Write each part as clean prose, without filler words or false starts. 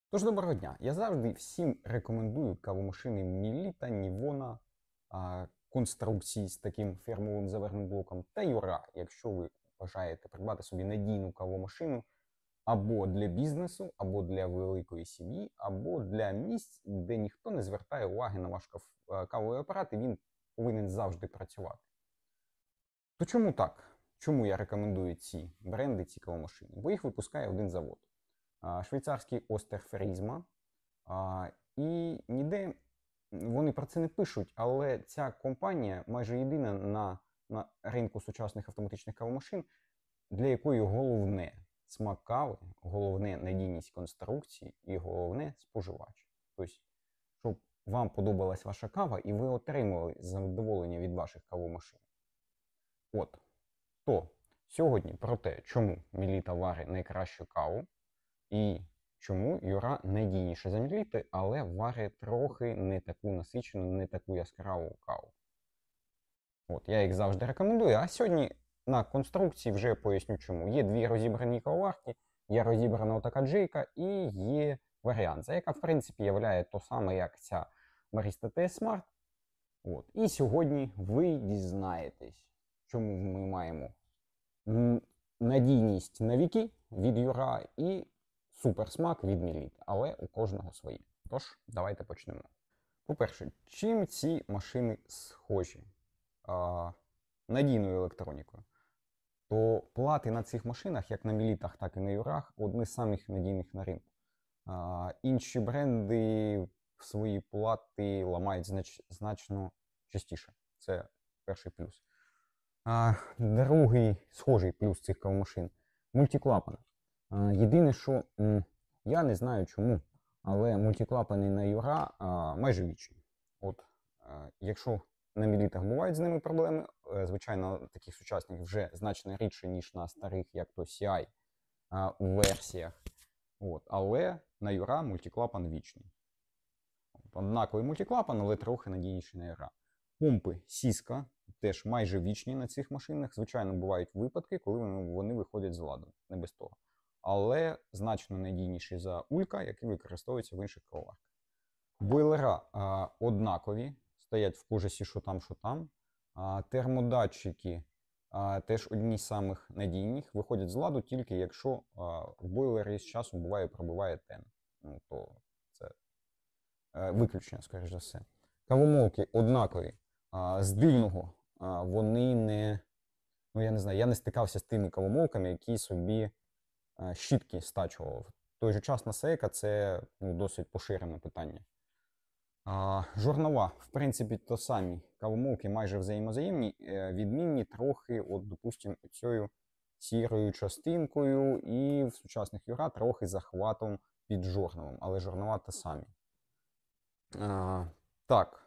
Тож, доброго дня! Я завжди всім рекомендую кавомашини Міліта, Нівона, конструкції з таким фірмовим заварним блоком та Юра, якщо ви бажаєте придбати собі надійну кавомашину або для бізнесу, або для великої сім'ї, або для місць, де ніхто не звертає уваги на ваш кавовий апарат, і він повинен завжди працювати. То чому так? Чому я рекомендую ці бренди, ці кавомашини? Бо їх випускає один завод. Швейцарський Остерфрізма. І ніде вони про це не пишуть, але ця компанія майже єдина на ринку сучасних автоматичних кавомашин, для якої головне смак кави, головне надійність конструкції і головне споживач. Тобто, щоб вам подобалась ваша кава і ви отримали задоволення від ваших кавомашин. От. То сьогодні про те, чому Міліта варить найкращу каву, і чому Юра надійніше за Міліти, але варить трохи не таку насичену, не таку яскраву каву. От, я їх завжди рекомендую. А сьогодні на конструкції вже поясню чому. Є дві розібрані кавоварки, є розібрана отака джейка і є варіант, яка в принципі є то саме, як ця Barista TS Smart. От. І сьогодні ви дізнаєтесь, чому ми маємо надійність на віки від Юра і суперсмак від Міліт, але у кожного своє. Тож, давайте почнемо. По-перше, чим ці машини схожі надійною електронікою? То плати на цих машинах, як на Мілітах, так і на Юрах, одні з самих надійних на ринку. Інші бренди свої плати ламають значно частіше. Це перший плюс. Другий схожий плюс цих кавомашин – мультиклапан. Єдине, що я не знаю чому, але мультиклапани на Юра майже вічні. От, якщо на Мілітах бувають з ними проблеми, звичайно, таких сучасних вже значно рідше, ніж на старих, як то CI версіях. От, але на Юра мультиклапан вічний. Однаковий мультиклапан, але трохи надійніший на Юра. Помпи Сіска теж майже вічні на цих машинах. Звичайно, бувають випадки, коли вони виходять з ладу, не без того. Але значно надійніші за Улька, які використовуються в інших кавоварках. Бойлера однакові, стоять в кожусі що там. Термодатчики теж одні з самих надійних, виходять з ладу тільки якщо в бойлері з часом пробиває тен. Ну, то це виключення, скоріш за все. Кавомолки однакові. З дивного вони не... Ну, я не знаю, я не стикався з тими кавомолками, які собі щітки стачував. В той же час на Сейка це досить поширене питання. Жорнова, в принципі, то самі. Кавомолки майже взаємозаємні, відмінні трохи, от, допустимо, цією сірою частинкою і в сучасних Юра трохи захватом під жорновом, але жорнова то самі. Так.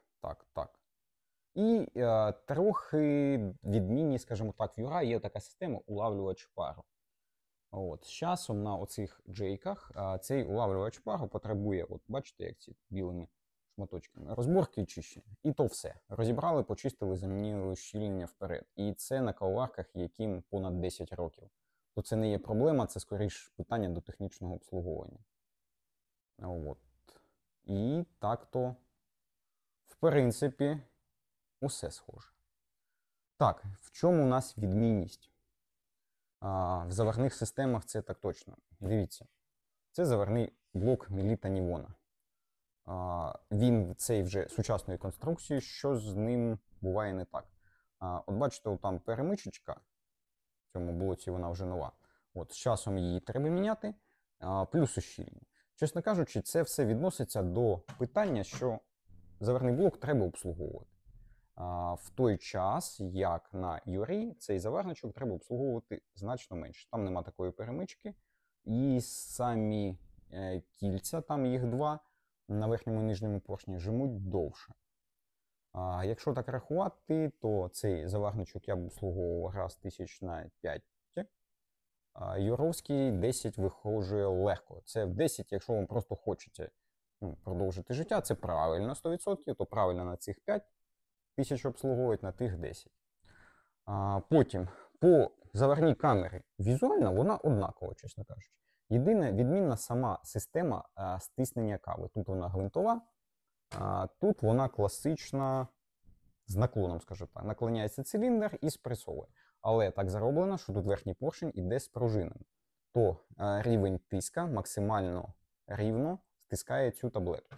І трохи відмінні, скажімо так, в Юра є така система улавлювач пару. От, з часом на оцих джейках цей улавлювач пару потребує, от бачите, як ці білими шматочками, розборки і чищення. І то все. Розібрали, почистили, замінили щільнення вперед. І це на кавоварках, яким понад 10 років. То це не є проблема, це скоріш питання до технічного обслуговування. От. І так-то, в принципі, усе схоже. Так, в чому у нас відмінність? В заварних системах це так точно. Дивіться, це заварний блок Міліта Нівона. Він цей вже сучасної конструкції, що з ним буває не так. От бачите, там перемичечка, в цьому блоці вона вже нова. От, з часом її треба міняти, плюс ущільнення. Чесно кажучи, це все відноситься до питання, що заварний блок треба обслуговувати. В той час, як на Юрі, цей заварничок треба обслуговувати значно менше. Там нема такої перемички. І самі кільця, там їх два, на верхньому і нижньому поршні, жмуть довше. Якщо так рахувати, то цей заварничок я б обслуговував раз 1000 на 5. Юровський 10 виходжує легко. Це в 10, якщо вам просто хочеться продовжити життя, це правильно 100%, то правильно на цих 5 тисяч обслуговують, на тих 10. Потім, по заварній камері, візуально вона однакова, чесно кажучи. Єдине, відмінна сама система стиснення кави. Тут вона гвинтова, а тут вона класична з наклоном, скажімо так. Наклоняється циліндр і спресовує. Але так зроблено, що тут верхній поршень іде з пружинами. То рівень тиска максимально рівно стискає цю таблетку.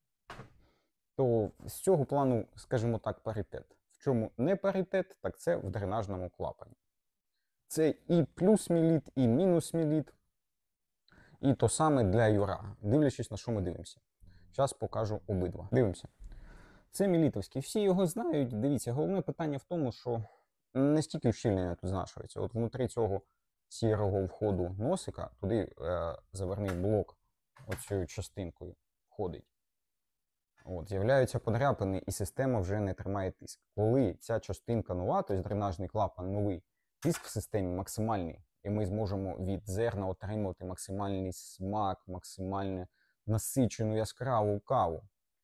То з цього плану, скажімо так, паритет. В чому не паритет, так це в дренажному клапані. Це і плюс міліт, і мінус міліт. І то саме для Юра, дивлячись, на що ми дивимося. Зараз покажу обидва. Дивимося. Це мілітовський. Всі його знають. Дивіться, головне питання в тому, що не стільки ущільнення тут знашується. От внутрі цього сірого входу носика, туди заверний блок оцією частинкою входить. От, з'являються подряпини, і система вже не тримає тиск. Коли ця частинка нова, тобто дренажний клапан новий, тиск в системі максимальний, і ми зможемо від зерна отримувати максимальний смак, максимально насичену яскраву каву.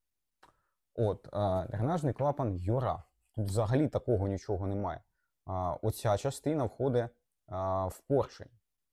От, дренажний клапан Юра. Тут взагалі такого нічого немає. Оця частина входить в поршень.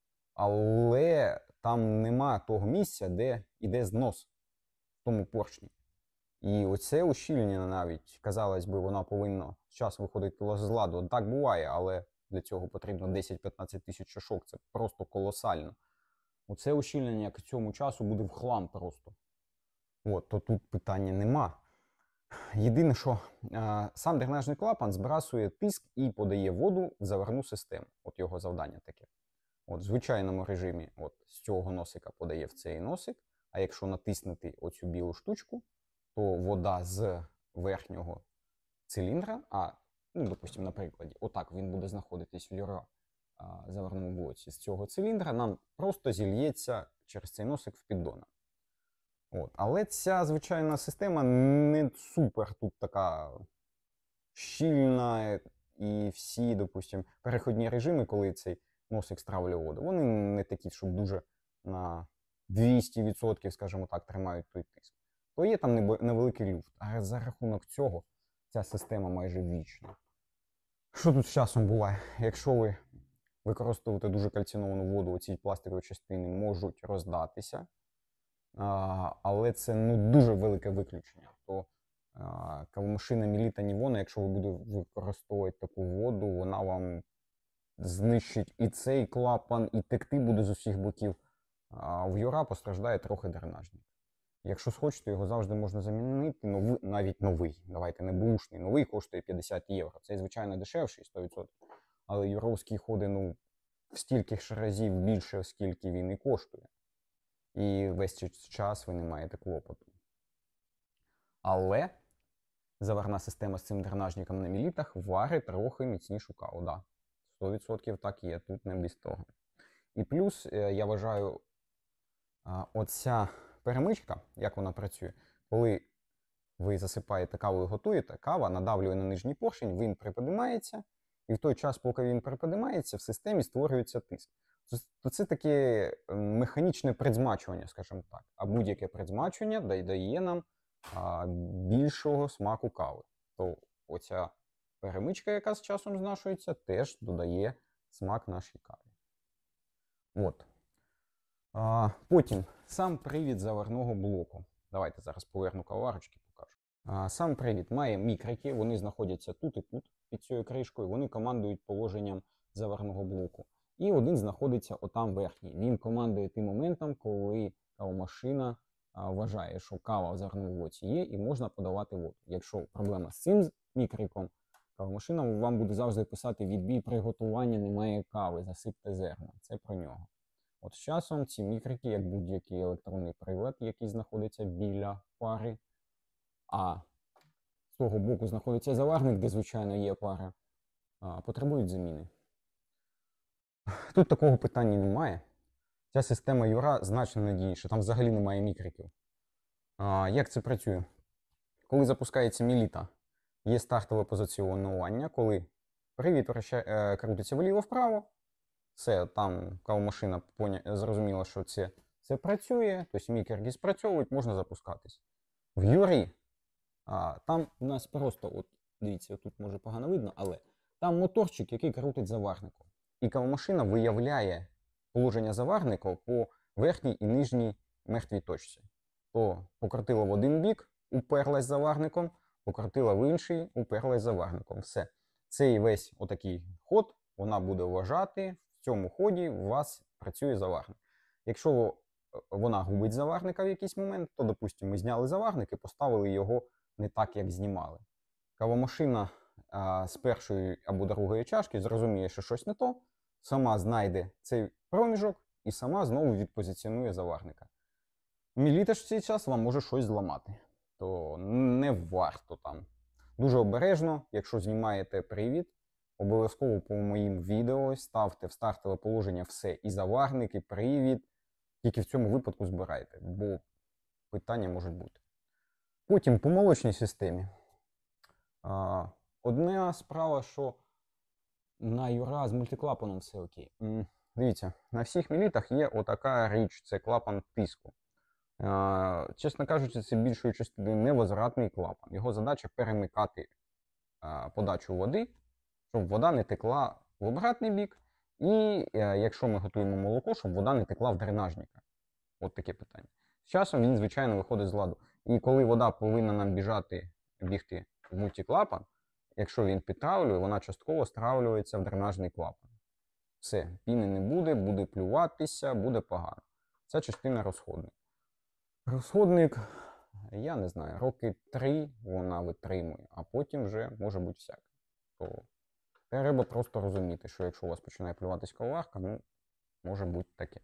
Але там нема того місця, де йде знос в тому поршні. І оце ущільнення навіть, казалось би, вона повинна з часом виходити з ладу. Так буває, але для цього потрібно 10-15 тисяч чашок. Це просто колосально. Оце ущільнення к цьому часу буде в хлам просто. От, то тут питання нема. Єдине, що сам дренажний клапан збрасує тиск і подає воду в заварну систему. От його завдання таке. От в звичайному режимі от з цього носика подає в цей носик, а якщо натиснути оцю білу штучку, то вода з верхнього циліндра, допустимо, на прикладі, отак він буде знаходитись в Юра заварному блоці з цього циліндра, нам просто зільється через цей носик в піддона. От. Але ця звичайна система не супер тут така щільна, і всі, допустимо, переходні режими, коли цей носик стравлює воду, вони не такі, щоб дуже на 200%, скажімо так, тримають той тиск. То є там невеликий люфт, а за рахунок цього ця система майже вічна. Що тут з часом буває? Якщо ви використовуєте дуже кальциновану воду, оці пластикові частини можуть роздатися. Але це дуже велике виключення. То кавомашина Міліта Нівона, якщо ви будете використовувати таку воду, вона вам знищить і цей клапан, і текти буде з усіх боків. В Юра постраждає трохи дренажник. Якщо схочете, його завжди можна замінити, навіть новий. Давайте не бушний. Новий коштує 50 євро. Це, звичайно, дешевший, 100%. Але юровський ходить в стільки ж разів більше, оскільки він і коштує. І весь цей час ви не маєте клопоту. Але заварна система з цим дренажником на мілітах варить трохи міцнішу каву. Да, 100% так є, тут не без того. І плюс, я вважаю, оця перемичка, як вона працює, коли ви засипаєте каву і готуєте, кава надавлює на нижній поршень, він приподимається, і в той час, поки він приподимається, в системі створюється тиск. То це таке механічне предзмачування, скажімо так. А будь-яке предзмачування дає нам більшого смаку кави. То оця перемичка, яка з часом знашується, теж додає смак нашій каві. От. Потім сам привід заварного блоку. Давайте зараз поверну кавоварочки, покажу. Сам привід має мікрики, вони знаходяться тут і тут, під цією кришкою, вони командують положенням заварного блоку. І один знаходиться отам верхній. Він командує тим моментом, коли кавомашина вважає, що кава в заварному блоці є і можна подавати воду. Якщо проблема з цим мікриком, кавомашина вам буде завжди писати відбій приготування, немає кави, засипте зерно. Це про нього. От з часом ці мікрики, як будь-який електронний прилад, який знаходиться біля пари, а з того боку знаходиться заварник, де, звичайно, є пара, потребують заміни. Тут такого питання немає. Ця система Юра значно надійніша, там взагалі немає мікриків. Як це працює? Коли запускається міліта, є стартове позиціонування, коли привід крутиться вліво-вправо, все, там кавомашина зрозуміла, що це працює, тобто мікерки спрацьовують, можна запускатись. В Юрі там у нас просто, от дивіться, тут може погано видно, але там моторчик, який крутить заварником. І кавомашина виявляє положення заварника по верхній і нижній мертвій точці. То покрутила в один бік, уперлась заварником, покрутила в інший, уперлась заварником. Все. Цей весь отакий ход вона буде вважати, в цьому ході у вас працює заварник. Якщо вона губить заварника в якийсь момент, то, допустимо, ми зняли заварник і поставили його не так, як знімали. Кавомашина з першої або другої чашки зрозуміє, що щось не то, сама знайде цей проміжок і сама знову відпозиціонує заварника. Мілітаж в цей час вам може щось зламати, то не варто там. Дуже обережно, якщо знімаєте привід, обов'язково по моїм відео ставте в стартове положення все, і заварник, і привід. Тільки в цьому випадку збирайте, бо питання можуть бути. Потім по молочній системі. Одна справа, що на Юра з мультиклапаном все окей. Дивіться, на всіх мілітах є отака річ, це клапан тиску. Чесно кажучи, це більшою частиною невозвратний клапан. Його задача перемикати подачу води, щоб вода не текла в обратний бік. І якщо ми готуємо молоко, щоб вода не текла в дренажника. От таке питання. З часом він, звичайно, виходить з ладу. І коли вода повинна нам бігти в мультиклапан, якщо він підтравлює, вона частково стравлюється в дренажний клапан. Все, піни не буде, буде плюватися, буде погано. Це частина розходника. Розходник, я не знаю, роки 3 вона витримує, а потім вже може бути всяке. То треба просто розуміти, що якщо у вас починає плюватись кавоварка, ну, може бути таке.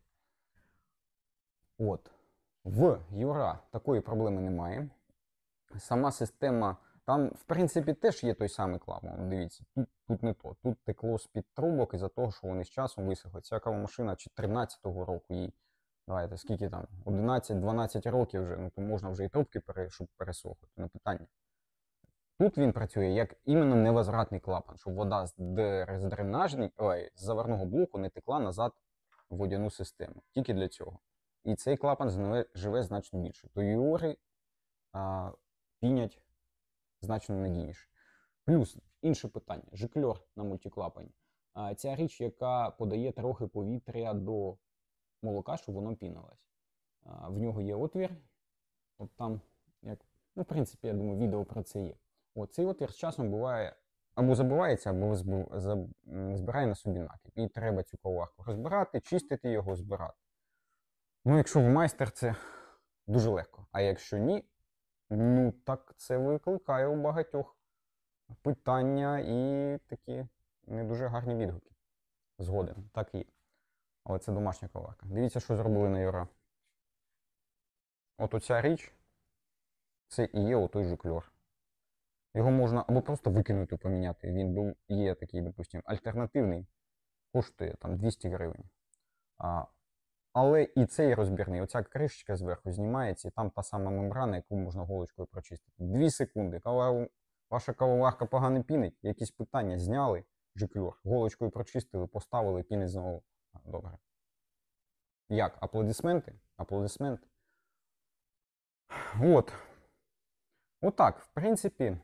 От. В Юра такої проблеми немає. Сама система, там, в принципі, теж є той самий клапан. Дивіться, тут не то. Тут текло з-під трубок із-за того, що вони з часом висохли. Ця кавомашина 14-го року їй, давайте, скільки там, 11-12 років вже, ну то можна вже і трубки, щоб пересохли, не питання. Тут він працює як іменно невозвратний клапан, щоб вода з заварного блоку не текла назад в водяну систему. Тільки для цього. І цей клапан живе значно більше. То Юри пінять значно надійніше. Плюс інше питання. Жикльор на мультиклапані. Ця річ, яка подає трохи повітря до молока, щоб воно пінилось. В нього є отвір. От там, як, ну, в принципі, я думаю, відео про це є. От цей отвір з часом буває або забивається, або збирає на собі накип. І треба цю кавоварку розбирати, чистити його, збирати. Ну, якщо ви майстер, це дуже легко. А якщо ні, ну так це викликає у багатьох питання і такі не дуже гарні відгуки. Згоден, так і є. Але це домашня кавоварка. Дивіться, що зробили на Юра. От оця річ, це і є отой жикльор. Його можна або просто викинути, поміняти. Він є такий, допустимо, альтернативний, коштує там 200 гривень. Але і цей розбірний, оця кришечка зверху знімається, і там та сама мембрана, яку можна голочкою прочистити. 2 секунди. Коли ваша кавоварка погано пінить, якісь питання зняли, жикльор, голочкою прочистили, поставили, пінить знову. Добре. Як? Аплодисменти? Аплодисменти. От. Отак, в принципі,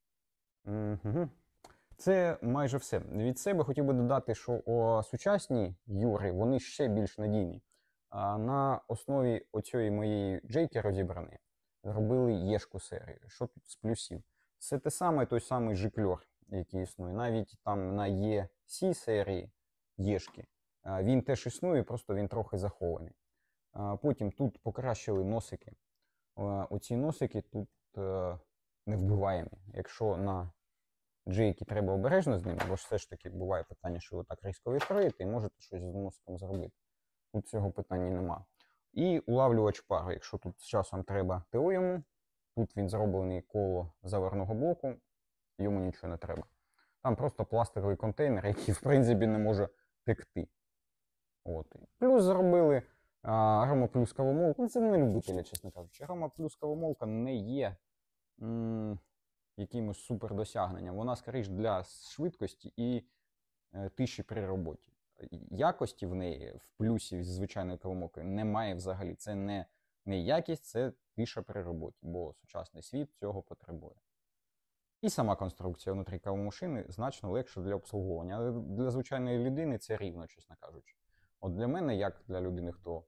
це майже все. Від себе хотів би додати, що сучасні Юри, вони ще більш надійні. На основі оцієї моєї джейки розібраної зробили Єшку серію. Що тут з плюсів? Це те саме, той самий жикльор, який існує. Навіть там на ЄСі серії Єшки. Він теж існує, просто він трохи захований. Потім тут покращили носики. Оці носики тут невбиваємі. Якщо на джейки треба обережно з ними, бо все ж таки буває питання, що ви так різко відкриєте і можете щось з носиком зробити. Тут цього питання нема. І улавлювач пари. Якщо тут з часом треба ТО йому, тут він зроблений коло заварного блоку, йому нічого не треба. Там просто пластиковий контейнер, який в принципі не може текти. От. Плюс зробили Арома плюс кавомолку. Це не любителя, чесно кажучи. Арома плюс кавомолка не є якимось супер досягненням. Вона, скоріш, для швидкості і тиші при роботі. Якості в неї, в плюсі з звичайною кавомолкою, немає взагалі. Це не якість, це тиша при роботі, бо сучасний світ цього потребує. І сама конструкція внутрі кавомашини значно легша для обслуговування. Але для звичайної людини це рівно, чесно кажучи. От для мене, як для людини, хто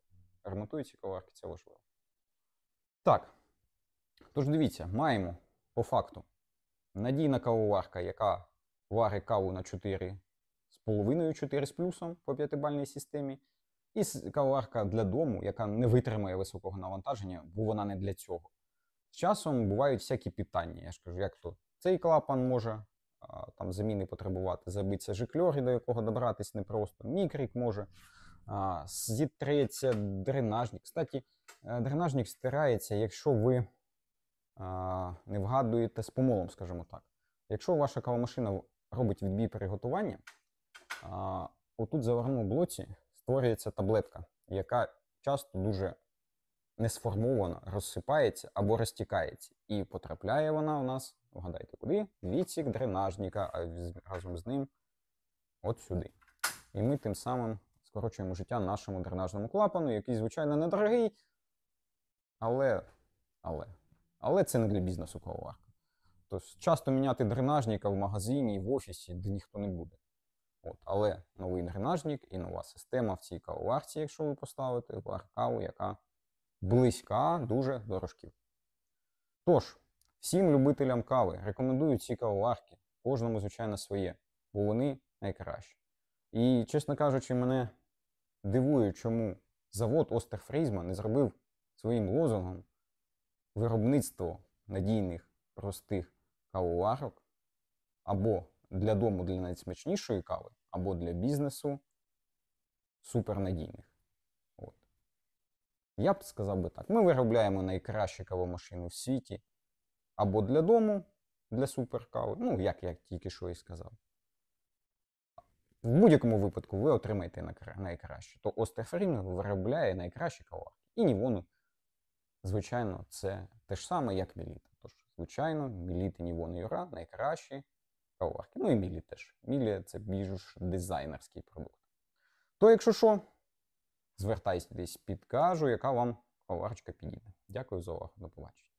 яка ремонтує ці кавоварки, це важливо. Так, тож дивіться, маємо по факту надійна кавоварка, яка варить каву на 4,5, 4 з плюсом по 5-бальній системі. І кавоварка для дому, яка не витримає високого навантаження, бо вона не для цього. З часом бувають всякі питання. Я ж кажу, як то цей клапан може там заміни потребувати, забиться жикльор, до якого добратись непросто, мікрик може, зітреться дренажник. Кстати, дренажник стирається, якщо ви не вгадуєте з помолом, скажімо так. Якщо ваша кавомашина робить відбій приготування, отут в заварному блоці створюється таблетка, яка часто дуже несформовано розсипається або розтікається. І потрапляє вона у нас, вгадайте куди, в відсік дренажника, а разом з ним от сюди. І ми тим самим скорочуємо життя нашому дренажному клапану, який, звичайно, недорогий, але це не для бізнесу кавоварка. Тобто часто міняти дренажника в магазині і в офісі ніхто не буде. Але новий дренажник і нова система в цій кавоварці, якщо ви поставите, варить каву, яка близька дуже до рожків. Тож, всім любителям кави рекомендую ці кавоварки, кожному, звичайно, своє, бо вони найкращі. І, чесно кажучи, мене дивує, чому завод Остерфрізма не зробив своїм лозунгом виробництво надійних, простих кавоварок або для дому для найсмачнішої кави, або для бізнесу супернадійних. Я б сказав би так. Ми виробляємо найкращі кавомашини в світі або для дому, для суперкави, ну, як я тільки що і сказав. В будь-якому випадку ви отримаєте найкраще. То Остерфрізм виробляє найкращі кавоварки. І Нівону, звичайно, це те ж саме, як Міліта. Тож, звичайно, Міліта, Нівон і Юра найкращі кавоварки. Ну і Мілі теж. Мілі – це більш дизайнерський продукт. То, якщо що, звертайтесь, підкажу, яка вам кавоварочка підійде. Дякую за увагу. До побачення.